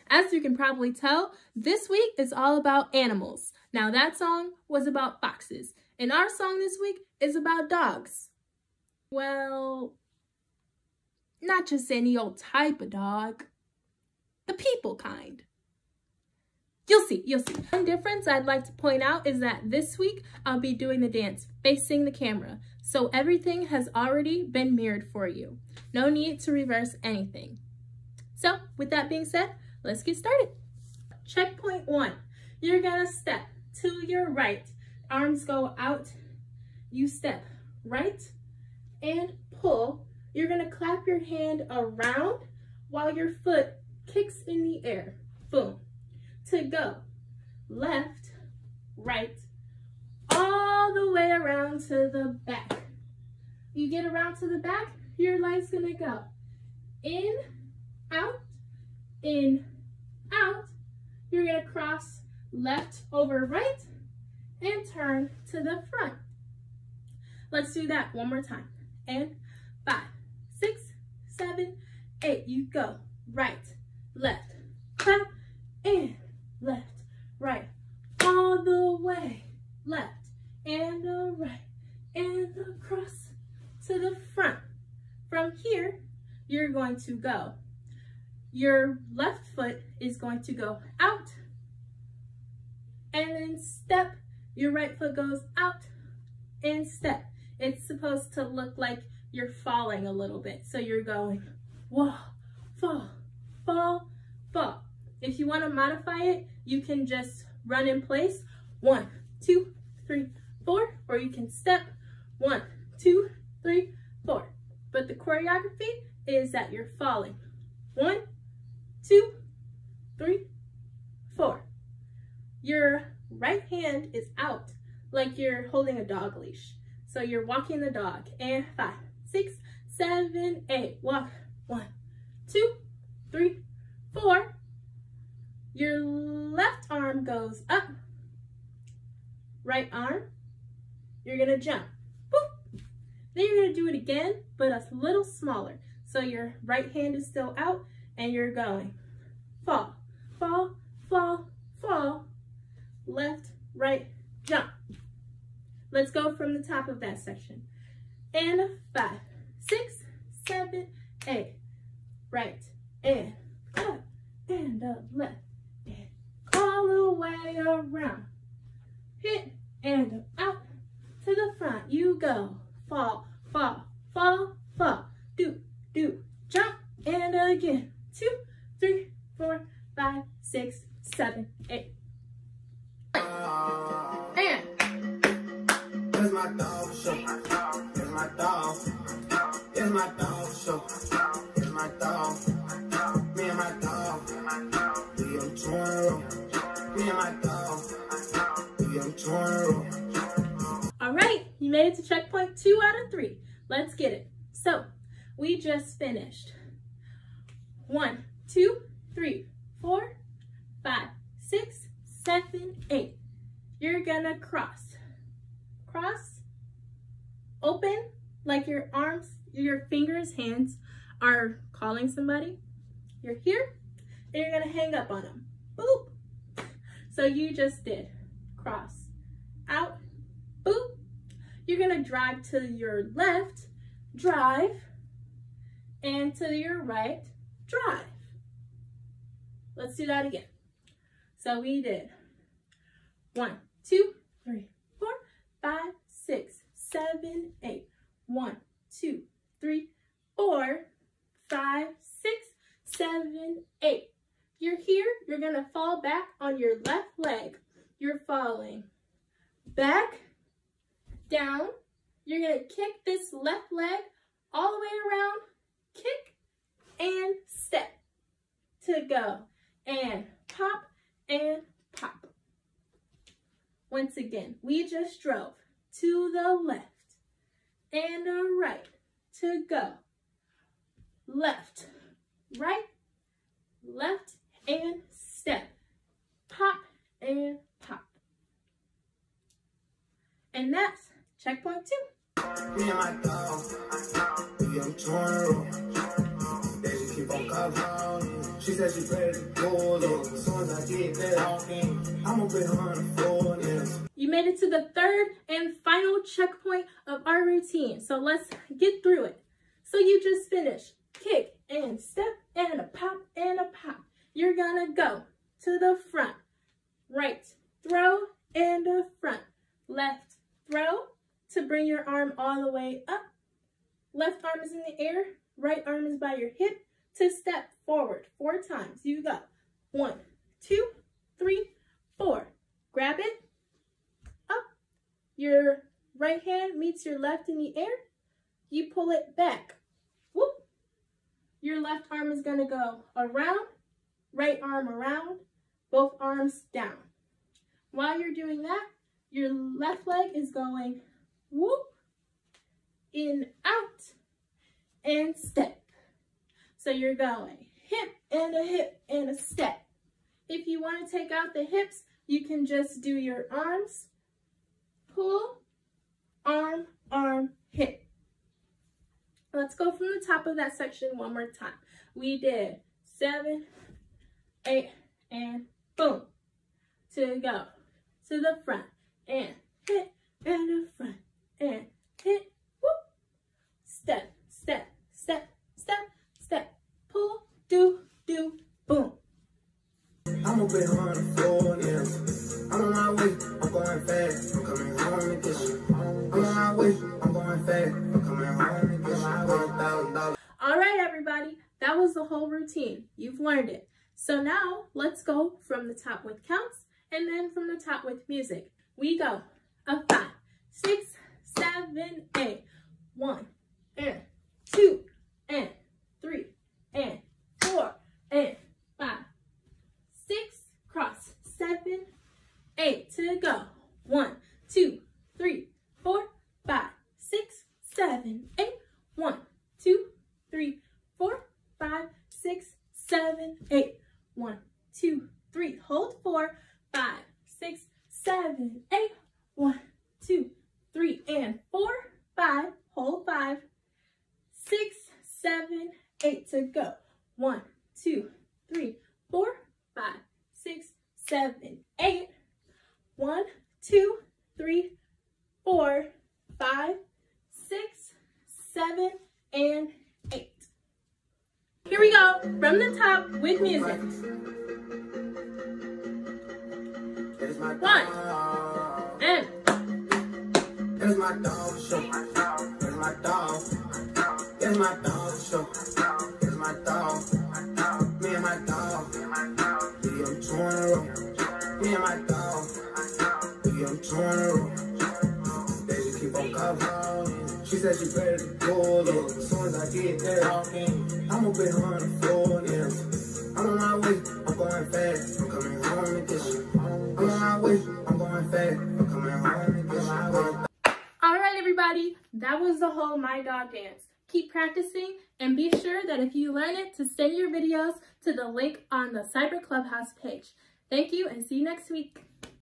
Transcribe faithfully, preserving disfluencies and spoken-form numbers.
As you can probably tell, this week is all about animals. Now that song was about foxes, and our song this week is about dogs. Well, not just any old type of dog, the people kind. You'll see, you'll see. One difference I'd like to point out is that this week I'll be doing the dance facing the camera, so everything has already been mirrored for you. No need to reverse anything. So with that being said, let's get started. Checkpoint one, you're gonna step to your right, arms go out, you step right and pull. You're gonna clap your hand around while your foot kicks in the air. Boom. To go left, right, all the way around to the back. You get around to the back, your leg's gonna go in, out, in, out. You're gonna cross left over right and turn to the front. Let's do that one more time. And five, six, seven, eight. You go right, left, clap, and left, right, all the way, left, and the right, and across to the front. From here, you're going to go. Your left foot is going to go out, and then step. Your right foot goes out, and step. It's supposed to look like you're falling a little bit. So you're going, whoa, fall, fall, fall. If you want to modify it, you can just run in place. One, two, three, four, or you can step. One, two, three, four. But the choreography is that you're falling. One, two, three, four. Your right hand is out like you're holding a dog leash. So you're walking the dog. And five, six, seven, eight. Walk. One, two, three, four. Your left arm goes up, right arm, you're gonna jump, boop. Then you're gonna do it again, but a little smaller. So your right hand is still out and you're going fall, fall, fall, fall, left, right, jump. Let's go from the top of that section. And five, six, seven, eight, right, and up, and up, left. All the way around, hit and out to the front. You go, fall, fall, fall, fall, do, do, jump, and again. Two, three, four, five, six, seven, eight. And it's my dog show. It's my dog. It's my dog show. It's my dog. Me and my dog. We on tour. Me and my dog. We on tour. All right, you made it to checkpoint two out of three. Let's get it. So we just finished. One, two, three, four, five, six, seven, eight. You're gonna cross. Cross, open, like your arms, your fingers, hands are calling somebody. You're here, and you're gonna hang up on them. Boop. So you just did cross, out, boop. You're gonna drive to your left, drive, and to your right, drive. Let's do that again. So we did one, two, three, four, five, six, seven, eight. One, two, three, four, five, six, seven, eight. You're here, you're gonna fall back on your left leg. You're falling back, down. You're gonna kick this left leg all the way around, kick and step to go. And pop and pop. Once again, we just drove to the left and the right to go. Left, right, left, and step. Pop and pop. And that's checkpoint two. Me and my dog, we on tour. They keep on covering. She said she ready to go, look. As soon as I get there, I'ma put her on the floor, yeah. You made it to the third and final checkpoint of our routine. So let's get through it. So you just finished. Kick and step and a pop and a pop. You're gonna go to the front. Right throw and a front. Left throw to bring your arm all the way up. Left arm is in the air. Right arm is by your hip to step forward four times. You go. One, two, three, four. Grab it. Up. Your right hand meets your left in the air. You pull it back. Whoop. Your left arm is going to go around. Right arm around. Both arms down. While you're doing that, your left leg is going whoop, in, out, and step. So you're going hip and a hip and a step. If you want to take out the hips, you can just do your arms. Pull, arm, arm, hip. Let's go from the top of that section one more time. We did seven, eight, and boom. To go to the front and hit and the front and hit, whoop. Step, step, step, step, step. Pull, do, do, boom. I'ma put her on the floor, yeah. I'm on my way, I'm going fast. I'm coming home to get you. I'm on my way, I'm going fast. I'm coming home to get you. one thousand dollars. All right, everybody, that was the whole routine. You've learned it. So now let's go from the top with counts and then from the top with music. We go a five, six, seven, eight. One, and two, and three, and four, and five, six, cross, seven, eight, to go. One, two, three, four, five, six, seven, eight. One, two, three, four, five, six, seven, eight. One, two, three, hold four, five, six, seven, eight. One, two, three, and four, five, hold five, six, seven, eight, to go. One, two, three, four, five, six, seven, eight. One, two, three, four, five, six, seven, and eight. Here we go, from the top with music. One, and It's my dog show. It's my dog. It's my dog show. It's my dog. Me and my dog. We on two in a row. Me and my dog. We on two in a row. They just keep on covering. She said she ready to go, look. As soon as I get there, I'ma put her on the floor, yeah. I'm on my way, I'm going fast. I'm coming home to get you. I'm on my way, I'm going fast. I'm coming home to get you. all right, everybody, that was the whole My Dawg dance. Keep practicing and be sure that if you learn it, to send your videos to the link on the Cyber Clubhouse page. Thank you and see you next week.